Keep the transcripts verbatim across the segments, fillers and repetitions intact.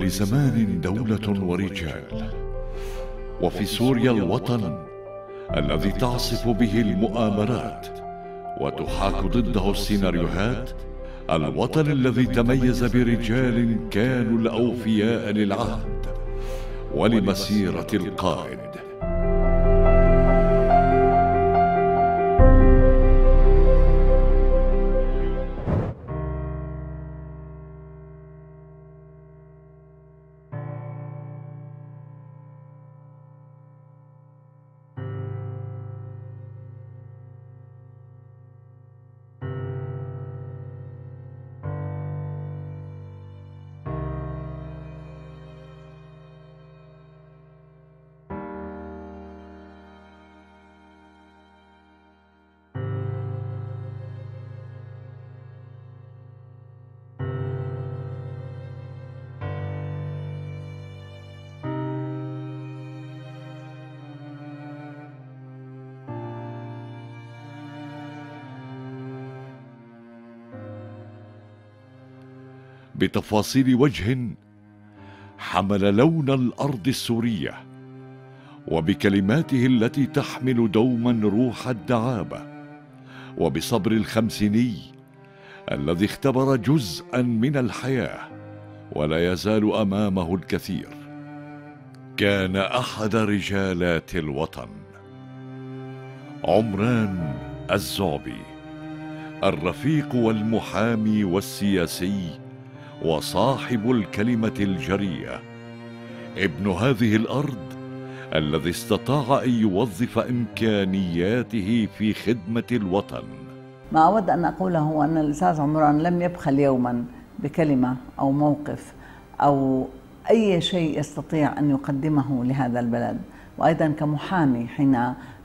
ولزمان دولة ورجال، وفي سوريا الوطن الذي تعصف به المؤامرات وتحاك ضده السيناريوهات، الوطن الذي تميز برجال كانوا الأوفياء للعهد ولمسيرة القائد. بتفاصيل وجه حمل لون الأرض السورية، وبكلماته التي تحمل دوما روح الدعابة، وبصبر الخمسيني الذي اختبر جزءا من الحياة ولا يزال أمامه الكثير. كان أحد رجالات الوطن عمران الزعبي، الرفيق والمحامي والسياسي وصاحب الكلمة الجريئة، ابن هذه الأرض الذي استطاع أن يوظف إمكانياته في خدمة الوطن. ما أود أن أقوله هو أن الأستاذ عمران لم يبخل يوما بكلمة أو موقف أو أي شيء يستطيع أن يقدمه لهذا البلد. وأيضا كمحامي حين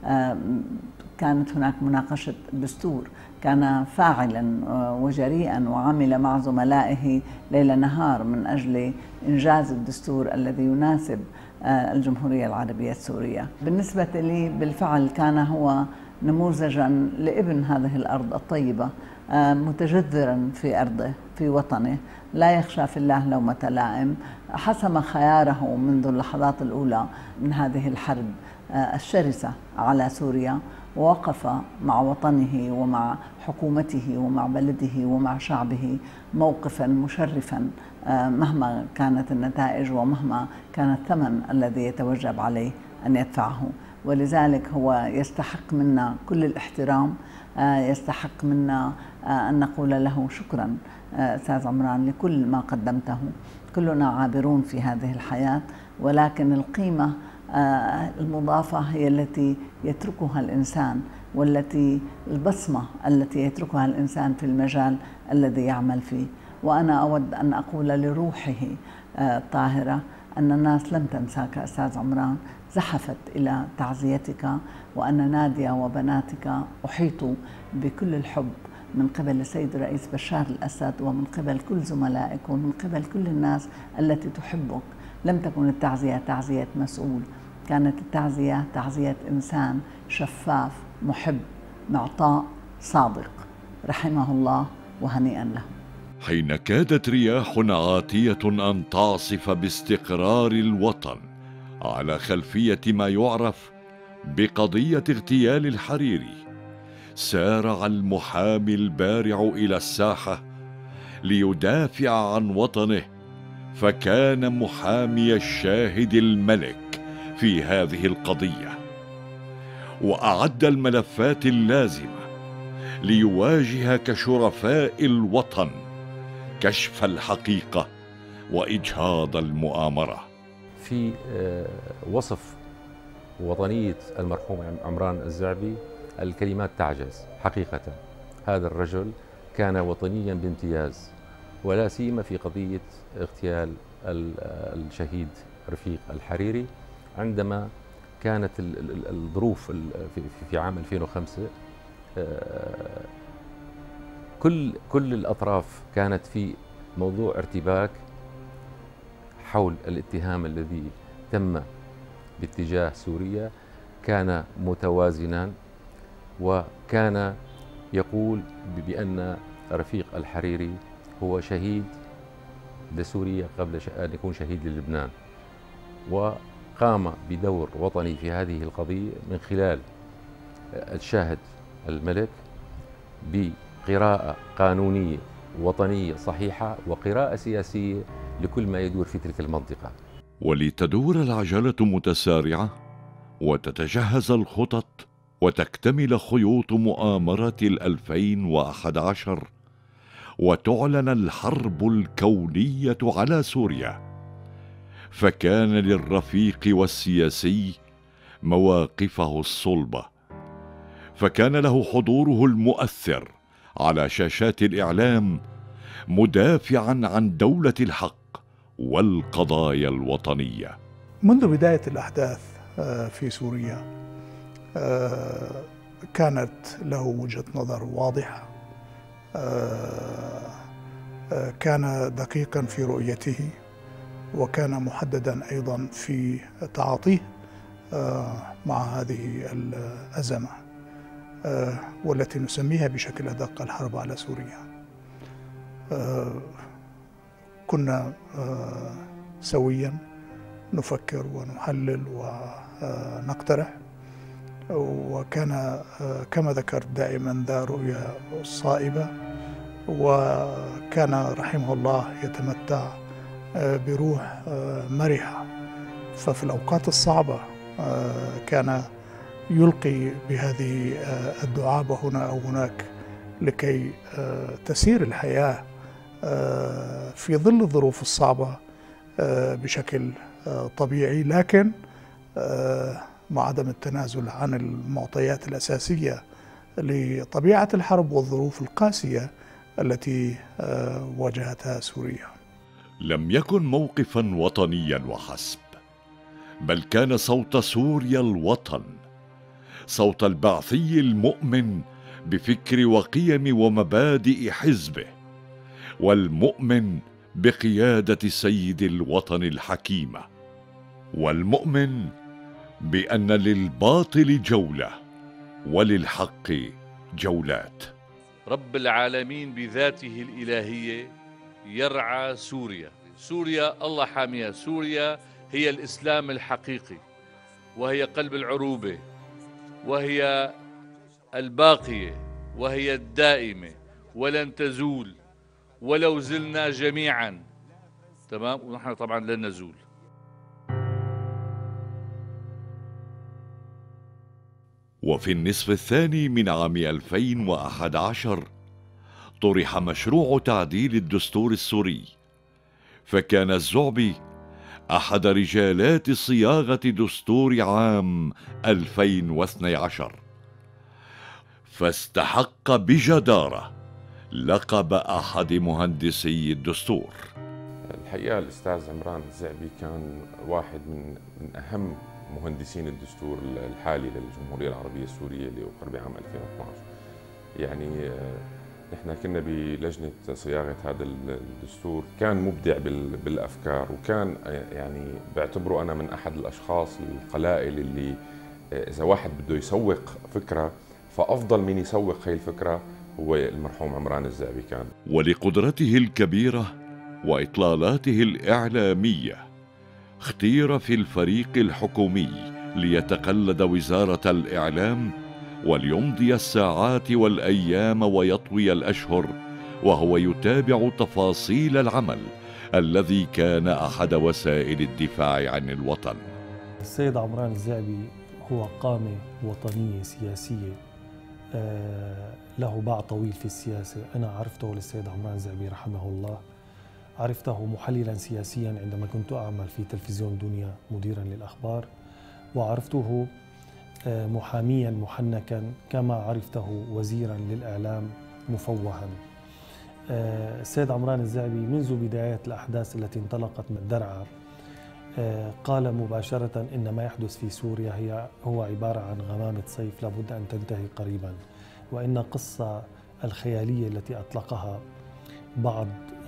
كانت هناك مناقشة الدستور كان فاعلا وجريئا وعمل مع زملائه ليل نهار من أجل إنجاز الدستور الذي يناسب الجمهورية العربية السورية. بالنسبة لي بالفعل كان هو نموذجا لابن هذه الأرض الطيبة، متجذرا في أرضه في وطنه، لا يخشى في الله لومة لائم، حسم خياره منذ اللحظات الأولى من هذه الحرب الشرسة على سوريا، ووقف مع وطنه ومع حكومته ومع بلده ومع شعبه موقفا مشرفا مهما كانت النتائج ومهما كان الثمن الذي يتوجب عليه أن يدفعه. ولذلك هو يستحق منا كل الاحترام، يستحق منا أن نقول له شكرا أستاذ عمران لكل ما قدمته. كلنا عابرون في هذه الحياة، ولكن القيمة المضافة هي التي يتركها الإنسان، والتي البصمة التي يتركها الإنسان في المجال الذي يعمل فيه. وأنا أود أن أقول لروحه الطاهرة أن الناس لم تنساك أستاذ عمران، زحفت إلى تعزيتك، وأن نادية وبناتك أحيطوا بكل الحب من قبل السيد الرئيس بشار الأسد ومن قبل كل زملائك ومن قبل كل الناس التي تحبك. لم تكن التعزية تعزية مسؤول، كانت التعزية تعزية إنسان شفاف محب معطاء صادق، رحمه الله وهنيئا له. حين كادت رياح عاتية أن تعصف باستقرار الوطن على خلفية ما يعرف بقضية اغتيال الحريري، سارع المحامي البارع إلى الساحة ليدافع عن وطنه، فكان محامي الشاهد الملك في هذه القضية، وأعد الملفات اللازمة ليواجه كشرفاء الوطن كشف الحقيقة وإجهاض المؤامرة. في وصف وطنية المرحوم عمران الزعبي الكلمات تعجز حقيقة. هذا الرجل كان وطنيا بامتياز، ولا سيما في قضية اغتيال الشهيد رفيق الحريري، عندما كانت الظروف في عام ألفين وخمسة كل كل الأطراف كانت في موضوع ارتباك حول الاتهام الذي تم باتجاه سوريا، كان متوازنا وكان يقول بأن رفيق الحريري هو شهيد لسوريا قبل أن يكون شهيد للبنان، وقام بدور وطني في هذه القضية من خلال الشاهد الملك بقراءة قانونية وطنية صحيحة وقراءة سياسية لكل ما يدور في تلك المنطقة. ولتدور العجلة متسارعة وتتجهز الخطط وتكتمل خيوط مؤامرة الألفين وأحد عشر وتعلن الحرب الكونية على سوريا، فكان للرفيق والسياسي مواقفه الصلبة، فكان له حضوره المؤثر على شاشات الإعلام مدافعا عن دولة الحق والقضايا الوطنية. منذ بداية الأحداث في سوريا كانت له وجهة نظر واضحة، كان دقيقا في رؤيته، وكان محددا أيضا في تعاطيه مع هذه الأزمة والتي نسميها بشكل أدق الحرب على سوريا. كنا سويا نفكر ونحلل ونقترح، وكان كما ذكرت دائما ذا رؤية صائبة، وكان رحمه الله يتمتع بروح مرحة، ففي الأوقات الصعبة كان يلقي بهذه الدعابة هنا أو هناك لكي تسير الحياة في ظل الظروف الصعبة بشكل طبيعي، لكن مع عدم التنازل عن المعطيات الأساسية لطبيعة الحرب والظروف القاسية التي واجهتها سوريا. لم يكن موقفا وطنيا وحسب، بل كان صوت سوريا الوطن، صوت البعثي المؤمن بفكر وقيم ومبادئ حزبه، والمؤمن بقيادة سيد الوطن الحكيمة، والمؤمن بأن للباطل جولة وللحق جولات. رب العالمين بذاته الإلهية يرعى سوريا. سوريا الله حاميها. سوريا هي الإسلام الحقيقي، وهي قلب العروبة، وهي الباقية، وهي الدائمة، ولن تزول ولو زلنا جميعا. تمام، ونحن طبعا لن نزول. وفي النصف الثاني من عام ألفين وأحد عشر طرح مشروع تعديل الدستور السوري، فكان الزعبي أحد رجالات صياغة دستور عام ألفين واثني عشر، فاستحق بجدارة لقب أحد مهندسي الدستور. الحقيقة الأستاذ عمران الزعبي كان واحد من من أهم مهندسين الدستور الحالي للجمهورية العربية السورية اللي أقر بعام ألفين واثني عشر. يعني نحن كنا بلجنة صياغة هذا الدستور، كان مبدع بالأفكار، وكان يعني بعتبره أنا من أحد الأشخاص القلائل اللي إذا واحد بده يسوق فكرة فأفضل من يسوق هاي الفكرة هو المرحوم عمران الزعبي كان. ولقدرته الكبيرة وإطلالاته الإعلامية اختير في الفريق الحكومي ليتقلد وزارة الإعلام وليمضي الساعات والأيام ويطوي الأشهر وهو يتابع تفاصيل العمل الذي كان أحد وسائل الدفاع عن الوطن. السيد عمران الزعبي هو قامة وطنية سياسية له باع طويل في السياسة. أنا عرفته للسيد عمران الزعبي رحمه الله، عرفته محللا سياسيا عندما كنت أعمل في تلفزيون دنيا مديرا للأخبار، وعرفته محاميا محنكا، كما عرفته وزيرا للإعلام مفوها. السيد عمران الزعبي منذ بدايات الأحداث التي انطلقت من درعا قال مباشرة إن ما يحدث في سوريا هي هو عبارة عن غمامة صيف لابد أن تنتهي قريبا، وإن القصة الخيالية التي أطلقها بعض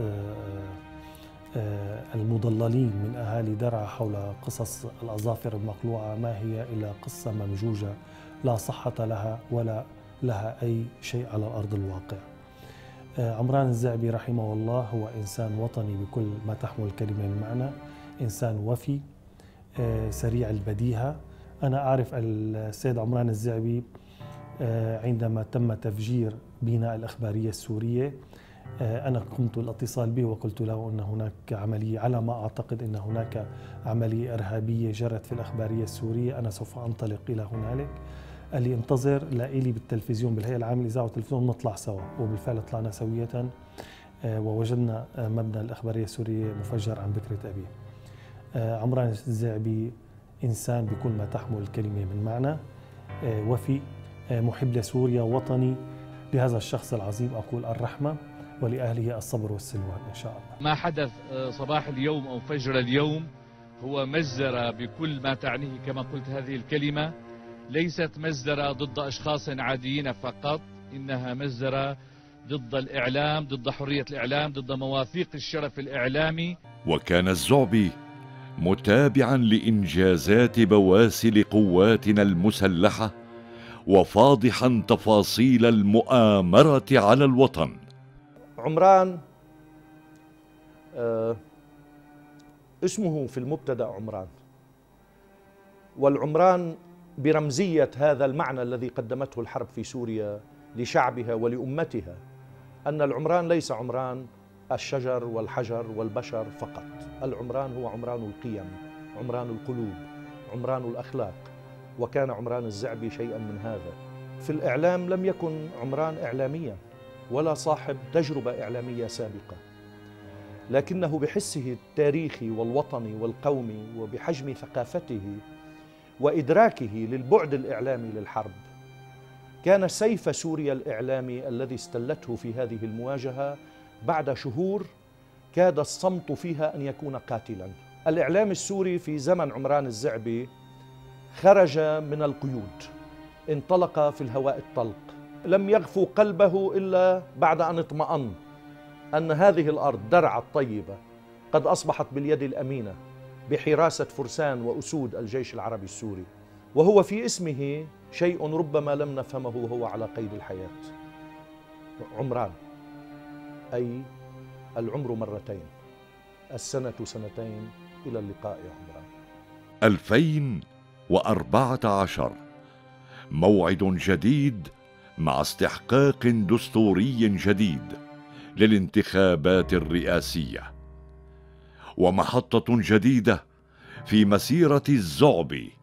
المضللين من أهالي درعا حول قصص الأظافر المقلوعة ما هي إلا قصة ممجوجة لا صحة لها ولا لها أي شيء على أرض الواقع. عمران الزعبي رحمه الله هو إنسان وطني بكل ما تحمل الكلمة من معنى، إنسان وفي سريع البديهة. أنا أعرف السيد عمران الزعبي عندما تم تفجير بناء الإخبارية السورية، أنا قمت الاتصال به وقلت له أن هناك عملية، على ما أعتقد أن هناك عملية إرهابية جرت في الإخبارية السورية، أنا سوف أنطلق إلى هنالك. قال لي انتظر لإلي بالتلفزيون بالهيئة العامة للإذاعة والتلفزيون نطلع سوا، وبالفعل طلعنا سوية ووجدنا مبنى الإخبارية السورية مفجر عن بكرة أبيه. عمران الزعبي إنسان بكل ما تحمل الكلمة من معنى، وفي، محب لسوريا، وطني. لهذا الشخص العظيم أقول الرحمة، ولأهله الصبر والسلوان إن شاء الله. ما حدث صباح اليوم أو فجر اليوم هو مجزرة بكل ما تعنيه كما قلت هذه الكلمة، ليست مجزرة ضد أشخاص عاديين فقط، إنها مجزرة ضد الإعلام، ضد حرية الإعلام، ضد مواثيق الشرف الإعلامي. وكان الزعبي متابعا لإنجازات بواسل قواتنا المسلحة، وفاضحا تفاصيل المؤامرة على الوطن. عمران آه اسمه في المبتدأ عمران، والعمران برمزية هذا المعنى الذي قدمته الحرب في سوريا لشعبها ولأمتها، أن العمران ليس عمران الشجر والحجر والبشر فقط، العمران هو عمران القيم، عمران القلوب، عمران الأخلاق، وكان عمران الزعبي شيئا من هذا. في الإعلام لم يكن عمران إعلاميا ولا صاحب تجربة إعلامية سابقة، لكنه بحسه التاريخي والوطني والقومي وبحجم ثقافته وإدراكه للبعد الإعلامي للحرب كان سيف سوريا الإعلامي الذي استلته في هذه المواجهة بعد شهور كاد الصمت فيها أن يكون قاتلا. الإعلام السوري في زمن عمران الزعبي خرج من القيود، انطلق في الهواء الطلق، لم يغفو قلبه إلا بعد أن اطمأن أن هذه الأرض درعا الطيبة قد أصبحت باليد الأمينة بحراسة فرسان وأسود الجيش العربي السوري، وهو في اسمه شيء ربما لم نفهمه وهو على قيد الحياة. عمران أي العمر مرتين، السنة سنتين، إلى اللقاء يا عمران. ألفين وأربعة عشر موعد جديد مع استحقاق دستوري جديد للانتخابات الرئاسية، ومحطة جديدة في مسيرة الزعبي،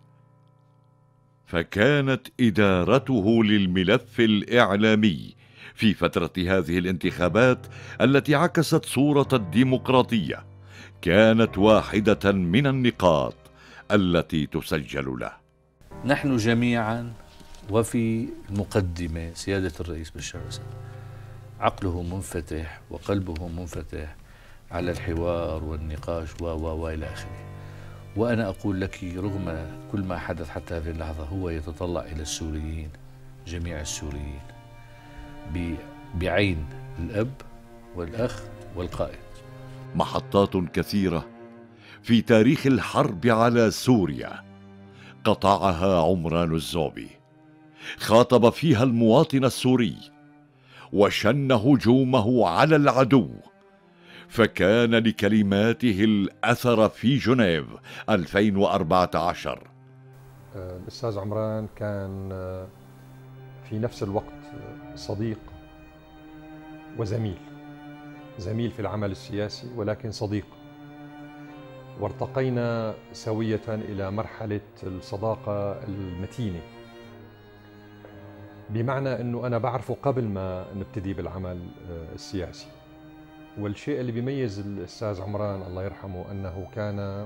فكانت إدارته للملف الإعلامي في فترة هذه الانتخابات التي عكست صورة الديمقراطية كانت واحدة من النقاط التي تسجل له. نحن جميعا وفي المقدمة سيادة الرئيس بشار الأسد عقله منفتح وقلبه منفتح على الحوار والنقاش و و وإلى آخره. وأنا أقول لك رغم كل ما حدث حتى هذه اللحظة هو يتطلع إلى السوريين، جميع السوريين، بعين الأب والأخ والقائد. محطات كثيرة في تاريخ الحرب على سوريا قطعها عمران الزعبي، خاطب فيها المواطن السوري وشن هجومه على العدو، فكان لكلماته الأثر في جنيف ألفين وأربعة عشر. الأستاذ عمران كان في نفس الوقت صديق وزميل، زميل في العمل السياسي ولكن صديق، وارتقينا سوية إلى مرحلة الصداقة المتينة، بمعنى أنه أنا بعرفه قبل ما نبتدي بالعمل السياسي. والشيء اللي بيميز الأستاذ عمران الله يرحمه أنه كان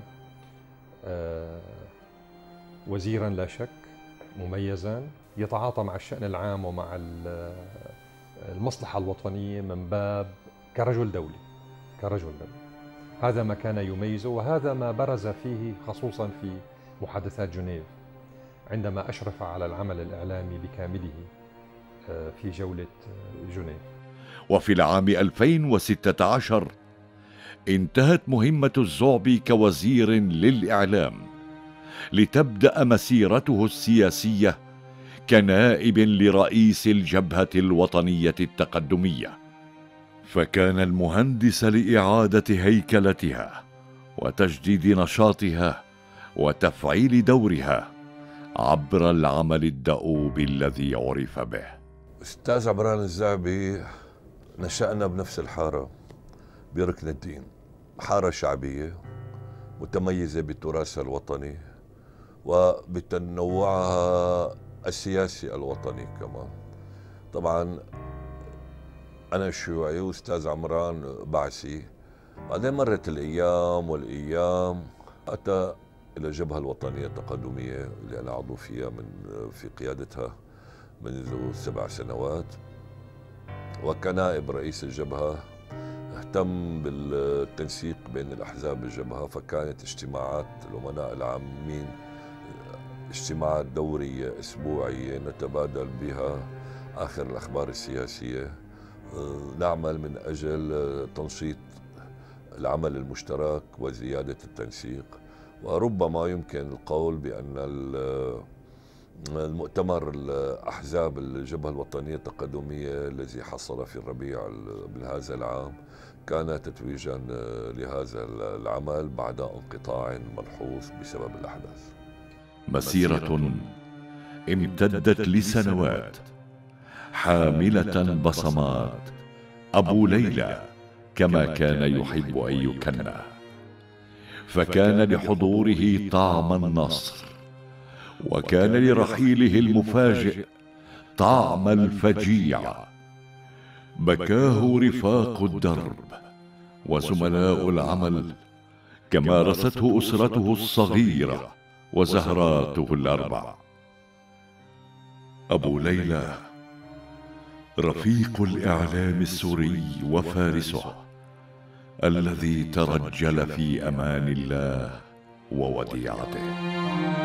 وزيرا لا شك، مميزا، يتعاطى مع الشأن العام ومع المصلحة الوطنية من باب كرجل دولي، كرجل دولي. هذا ما كان يميزه، وهذا ما برز فيه خصوصا في محادثات جنيف عندما أشرف على العمل الإعلامي بكامله في جولة جنيف. وفي العام ألفين وستة عشر انتهت مهمة الزعبي كوزير للإعلام لتبدأ مسيرته السياسية كنائب لرئيس الجبهة الوطنية التقدمية. فكان المهندس لإعادة هيكلتها وتجديد نشاطها وتفعيل دورها عبر العمل الدؤوب الذي عرف به. أستاذ عمران الزعبي نشأنا بنفس الحارة بركن الدين، حارة شعبية متميزة بتراثها الوطني وبتنوعها السياسي الوطني كمان. طبعا أنا شيوعي وأستاذ عمران بعثي. بعدين مرت الأيام والأيام، أتى إلى الجبهة الوطنية التقدمية اللي أنا عضو فيها من في قيادتها منذ سبع سنوات، وكنائب رئيس الجبهة اهتم بالتنسيق بين الأحزاب الجبهة، فكانت اجتماعات الأمناء العامين اجتماعات دورية أسبوعية نتبادل بها آخر الأخبار السياسية، نعمل من أجل تنشيط العمل المشترك وزيادة التنسيق. وربما يمكن القول بأن المؤتمر الأحزاب الجبهة الوطنية التقدمية الذي حصل في الربيع من هذا العام كان تتويجا لهذا العمل بعد انقطاع ملحوظ بسبب الأحداث. مسيرة امتدت لسنوات حاملة بصمات أبو ليلى كما كان يحب أن يكنى، فكان لحضوره طعم النصر، وكان لرحيله المفاجئ طعم الفجيع. بكاه رفاق الدرب وزملاء العمل، كما رثته أسرته الصغيرة وزهراته الأربع. أبو ليلى رفيق الإعلام السوري وفارسه الذي ترجل في أمان الله ووديعته.